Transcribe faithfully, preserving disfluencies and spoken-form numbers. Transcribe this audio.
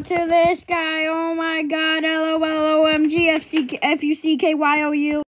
out to this guy. Oh my god, L O L O M G F C F U C K Y O U.